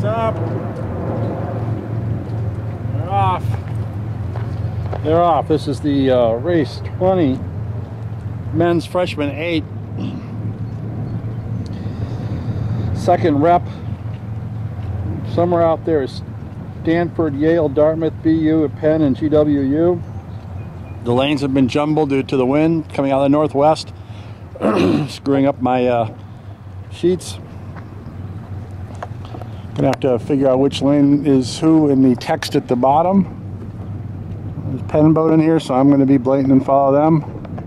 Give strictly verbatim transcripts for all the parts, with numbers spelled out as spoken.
up. They're off. They're off. This is the uh, race twenty men's freshman eight. Second rep. Somewhere out there is Stanford, Yale, Dartmouth, B U, Penn, and G W U. The lanes have been jumbled due to the wind coming out of the northwest, screwing up my uh, sheets. Gonna have to figure out which lane is who in the text at the bottom. There's a Penn boat in here, so I'm gonna be blatant and follow them.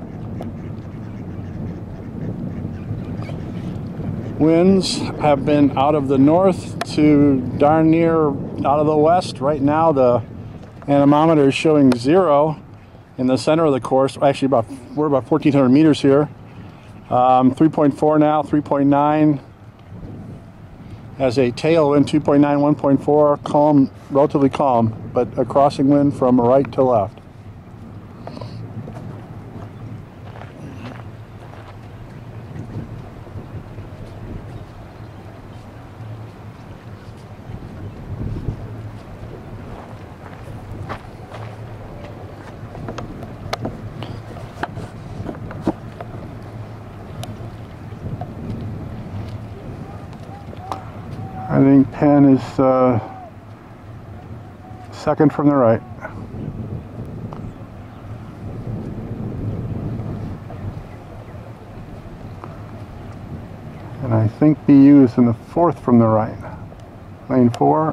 Winds have been out of the north to darn near out of the west. Right now the anemometer is showing zero in the center of the course. Actually, about we're about fourteen hundred meters here. Um, three point four now, three point nine. Has a tailwind, two point nine, one point four, calm, relatively calm, but a crossing wind from right to left. I think Penn is uh, second from the right. And I think B U is in the fourth from the right. Lane four.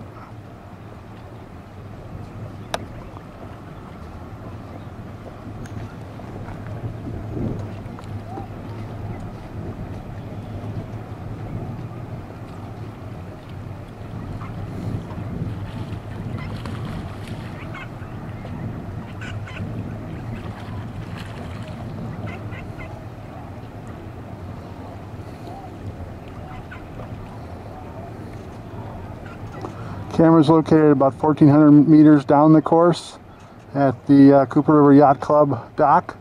Camera's located about fourteen hundred meters down the course at the uh, Cooper River Yacht Club dock.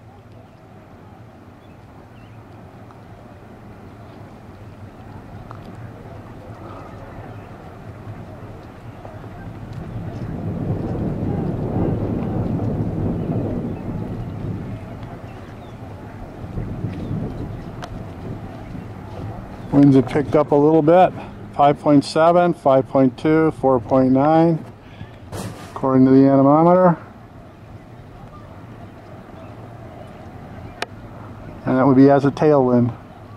Winds have picked up a little bit. five point seven, five point two, four point nine, according to the anemometer. And that would be as a tailwind.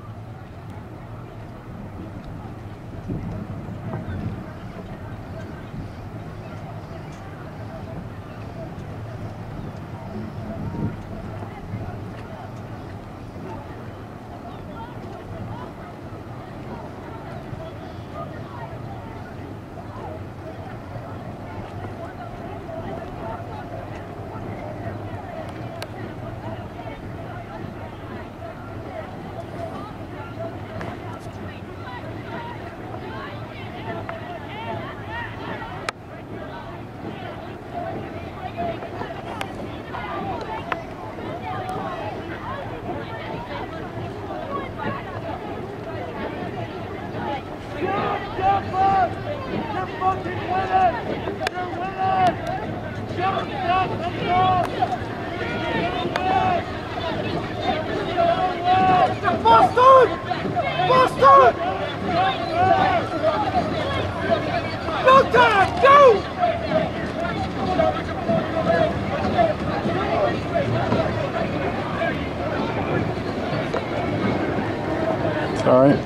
Boston! Boston! No time! Go! It's all right.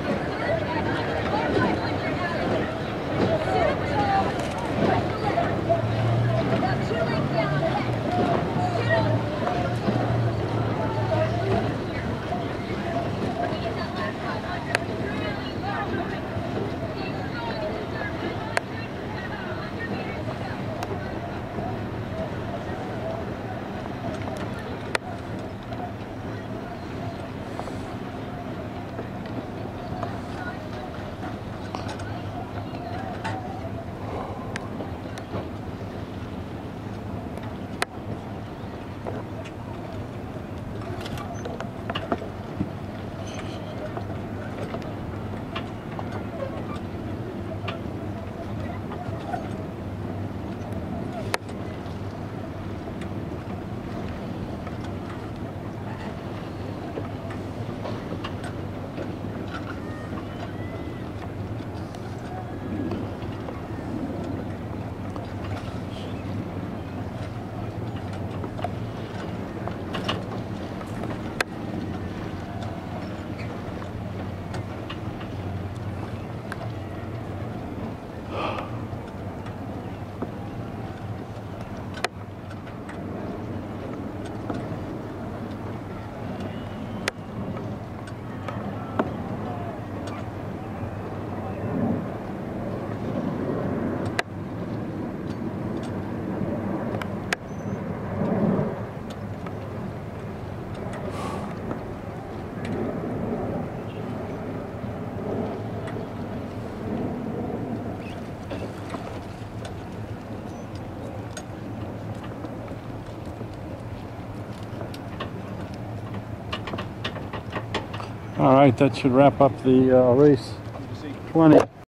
All right, that should wrap up the uh, race twenty.